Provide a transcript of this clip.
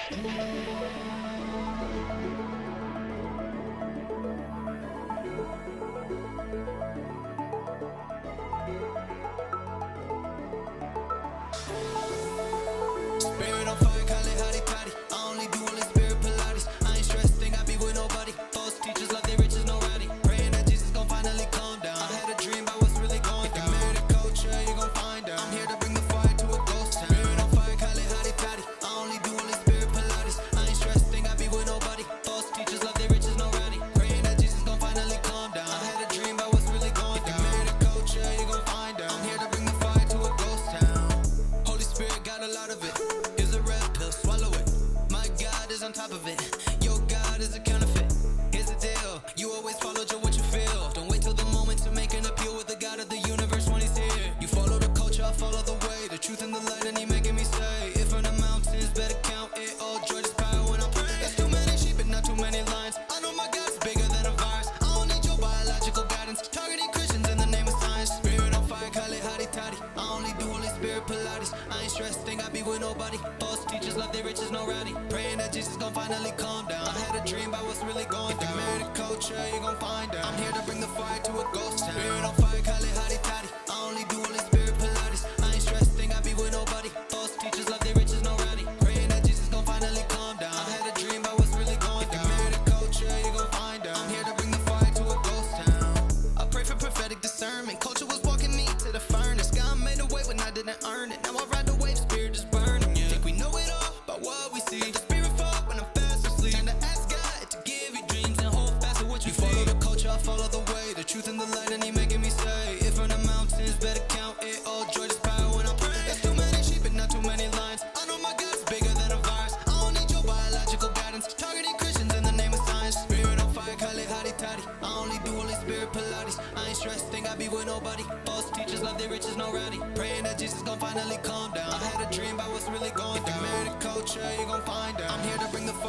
Spirit on fire, call it hotty toddy. I only do Holy Spirit Pilates. I ain't stressed, think I be with nobody. False teachers love their riches, no rowdy. Praying that Jesus gon' finally calm down. I had a dream about what's really going down. If you married a culture, you gon' find out. I'm here to bring the fire to a ghost town. Spirit on fire, call it hotty toddy. I only do Holy Spirit Pilates. I ain't stressed, think I be with nobody. False teachers love their riches, no rowdy. Praying that Jesus gon' finally calm down. I had a dream about what's really going down. If you married a culture, you gon' find out. I'm here to bring the fire to a ghost town. Holy Spirit got a lot of it. Here's a red pill, swallow it. My God is on top of it. Your God is a counterfeit. Here's the deal, you always follow just what you feel. Don't wait till the moment to make an appeal with the God of the universe when he's here. You follow the culture, I follow the way. The truth and the light, and he making me say, if on the mountains, better count it all. Joy is power when I pray. There's too many sheep and not too many lions. I know my God's bigger than a virus. I don't need your biological guidance. Targeting Christians in the name of science. Spirit on fire, call it hotty toddy. I only do Holy Spirit Pilates. I ain't stressed, think I be with nobody. False teachers love their riches, no rowdy. Praying that Jesus gon' finally calm down. I had a dream about what's really going down. If you married a culture, you gon' find out. I'm here to bring the fire to a ghost town. Spirit on fire, call it hotty toddy. I only do Holy Spirit Pilates. I ain't stressed, think I be with nobody. False teachers love their riches, no rowdy. Praying that Jesus gon' finally calm down. I had a dream about what's really going down. If you married a culture, you gon' find out. I'm here to bring the fire to a ghost town. I pray for prophetic discernment. Culture was walking me to the furnace. God made a way when I didn't earn it. Now I ride the wave, spirit is burning. Yeah. Think we know it all about what we see. The spirit fall when I'm fast asleep. Time to ask God to give you dreams and hold fast to what you follow the culture, I follow the way. The truth and the light, and he making me say, if on the mountains, better count it all. Joy is power when I pray. There's too many sheep and not too many lions. I know my God's bigger than a virus. I don't need your biological guidance. Targeting Christians in the name of science. Spirit on fire, call it hotty toddy. I only do Holy Spirit Pilates. I ain't stressed, think I be with nobody. False teachers love their riches, no rowdy. Praying that Jesus gon' finally calm down. I had a dream about what's really going down. If you married a culture, you gon' find out. I'm here to bring the